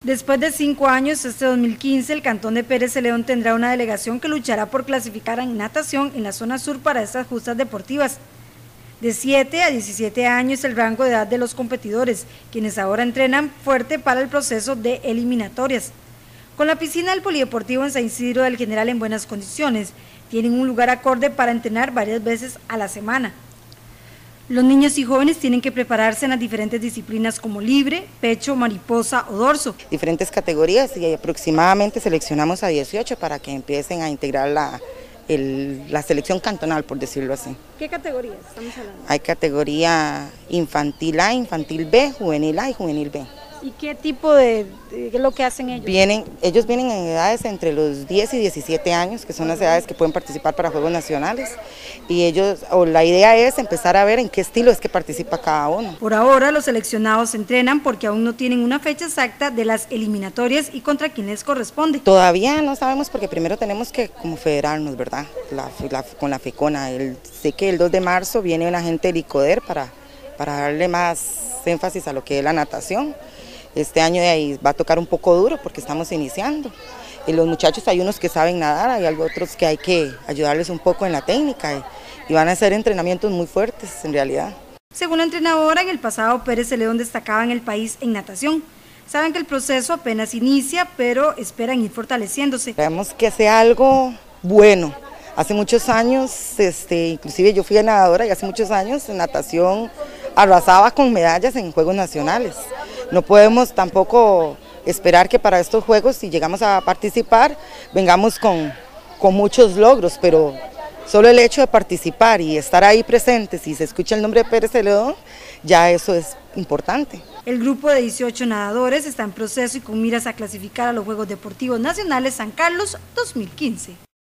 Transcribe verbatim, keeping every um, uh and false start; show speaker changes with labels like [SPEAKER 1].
[SPEAKER 1] Después de cinco años, este dos mil quince, el Cantón de Pérez Celedón tendrá una delegación que luchará por clasificar en natación en la zona sur para estas justas deportivas. De siete a diecisiete años es el rango de edad de los competidores, quienes ahora entrenan fuerte para el proceso de eliminatorias. Con la piscina del Polideportivo en San Isidro del General en buenas condiciones, tienen un lugar acorde para entrenar varias veces a la semana. Los niños y jóvenes tienen que prepararse en las diferentes disciplinas como libre, pecho, mariposa o dorso.
[SPEAKER 2] Diferentes categorías y aproximadamente seleccionamos a dieciocho para que empiecen a integrar la, el, la selección cantonal, por decirlo así.
[SPEAKER 1] ¿Qué categorías estamos hablando?
[SPEAKER 2] Hay categoría infantil A, infantil B, juvenil A y juvenil B.
[SPEAKER 1] ¿Y qué tipo de, de qué es lo que hacen ellos?
[SPEAKER 2] Vienen, ellos vienen en edades entre los diez y diecisiete años, que son las edades que pueden participar para Juegos Nacionales, y ellos, o la idea es empezar a ver en qué estilo es que participa cada uno.
[SPEAKER 1] Por ahora los seleccionados se entrenan porque aún no tienen una fecha exacta de las eliminatorias y contra quién les corresponde.
[SPEAKER 2] Todavía no sabemos porque primero tenemos que como federarnos, ¿verdad? La, la, con la FECONA. El, sé que el dos de marzo viene una gente del ICODER para, para darle más énfasis a lo que es la natación. Este año de ahí va a tocar un poco duro porque estamos iniciando. Y los muchachos hay unos que saben nadar, hay otros que hay que ayudarles un poco en la técnica y, y van a hacer entrenamientos muy fuertes en realidad.
[SPEAKER 1] Según la entrenadora, en el pasado Pérez Celedón destacaba en el país en natación. Saben que el proceso apenas inicia, pero esperan ir fortaleciéndose.
[SPEAKER 2] Esperamos que sea algo bueno. Hace muchos años, este, inclusive yo fui nadadora y hace muchos años en natación arrasaba con medallas en Juegos Nacionales. No podemos tampoco esperar que para estos Juegos, si llegamos a participar, vengamos con, con muchos logros, pero solo el hecho de participar y estar ahí presentes y se escucha el nombre de Pérez Celedón, ya eso es importante.
[SPEAKER 1] El grupo de dieciocho nadadores está en proceso y con miras a clasificar a los Juegos Deportivos Nacionales San Carlos dos mil quince.